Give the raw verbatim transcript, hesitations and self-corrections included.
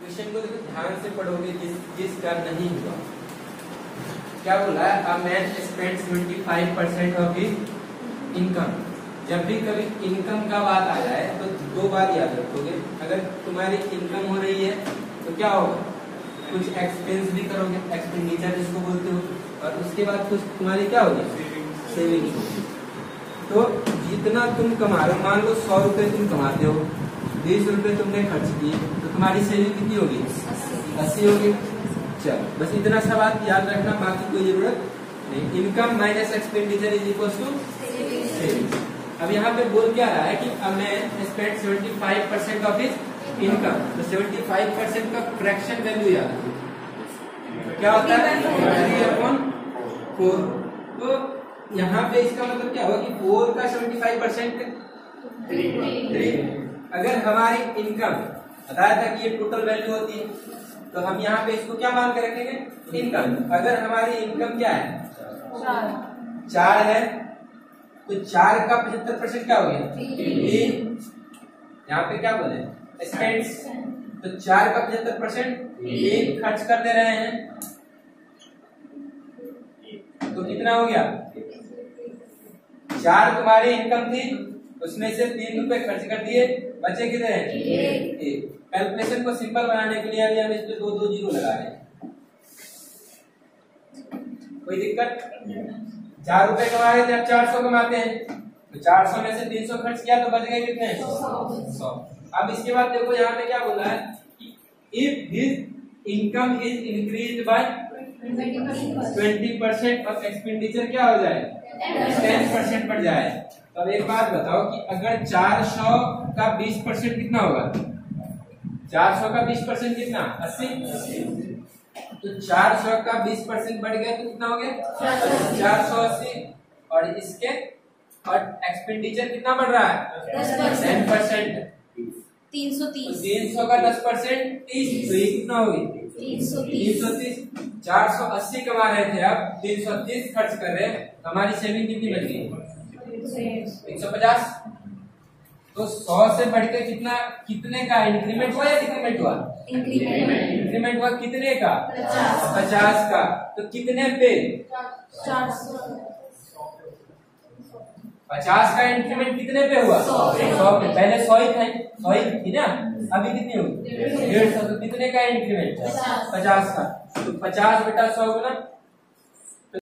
Question को देखो ध्यान से पढ़ोगे जिस जिसका नहीं हुआ। क्या बोला है? A man spends twenty five percent of his income. जब भी कभी इनकम का बात आ जाए तो दो बात याद रखोगे। अगर तुम्हारी इनकम हो रही है तो क्या होगा? कुछ एक्सपेंस भी करोगे, एक्सपेंडिचर जिसको बोलते हो, और उसके बाद कुछ तुम्हारी क्या होगी? सेविंग्स होगी। तो जितना तुम कमा रहे हो, मान लो सौ रुपए तुम कमाते हो, बीस रुपए तुमने खर्च किए, तो तुम्हारी सेविंग कितनी होगी? अस्सी होगी। चलो बस इतना सा बात याद रखना, बाकी कोई जरूरत नहीं। Income minus expenditure is equal to savings. अब यहाँ पे बोल क्या रहा है कि a man spend seventy five percent of his income. तो सेवेंटी फाइव परसेंट का फ्रैक्शन वैल्यू याद रखो क्या होता है? Three upon four. तो यहाँ पे इसका मतलब क्या हुआ कि फोर का सेवेंटी फाइव परसेंट थ्री। अगर हमारी इनकम बताया था कि ये टोटल वैल्यू होती है, तो हम यहाँ पे इसको क्या मान के रखेंगे? इनकम। अगर हमारी इनकम क्या है? चार है, तो चार का पचहत्तर परसेंट क्या हो गया? तीन। यहाँ पे क्या बोले? स्पेंड्स। तो चार का पचहत्तर परसेंट तीन खर्च कर दे रहे हैं, तो कितना हो गया? चार तुम्हारी इनकम थी, उसमें से तीन रुपए खर्च कर दिए, बचे कितने? एक। कैलकुलेशन को सिंपल बनाने के लिए अभी हम इस पे दो दो जीरो लगा रहे हैं। कोई दिक्कत? चार रुपए कमा रहे थे, अब चार सौ कमाते हैं, तो चार सौ में से तीन सौ खर्च किया तो बच गए कितने? सौ। अब इसके बाद देखो यहाँ पे क्या बोला है कि if his income is increase by twenty percent और एक्सपेंडिचर क्या हो जाए? टेन परसेंट बढ़ जाए। तो अब एक बात बताओ कि अगर चार सौ का बीस परसेंट कितना होगा? चार सौ का बीस परसेंट कितना? अस्सी। तो चार सौ का बीस परसेंट बढ़ गया तो कितना हो गया? चार सौ अस्सी। और इसके और एक्सपेंडिचर कितना बढ़ रहा है? Ten percent. तीन सौ तीस। तीन सौ का दस परसेंट तीस, तो ये कितना होगी? तीन सौ तीन सौ तीस। चार सौ अस्सी कमा रहे थे, अब तीन सौ तीस खर्च कर रहे हैं, हमारी सेविंग कितनी बच गई? एक सौ पचास। तो सौ से बढ़ के कितना कितने का इंक्रीमेंट हुआ या डिक्रीमेंट हुआ? इंक्रीमेंट। इंक्रीमेंट हुआ कितने का? पचास। पचास का। तो कितने पे? चार सौ। पचास का इंक्रीमेंट कितने पे हुआ? सौ पे। सौ पे। पहले सौ ही थे, सौ ही थी ना, अभी कितनी हुई? डेढ़ सौ। तो कितने का इंक्रीमेंट? पचास का। तो पचास बटा सौ गुना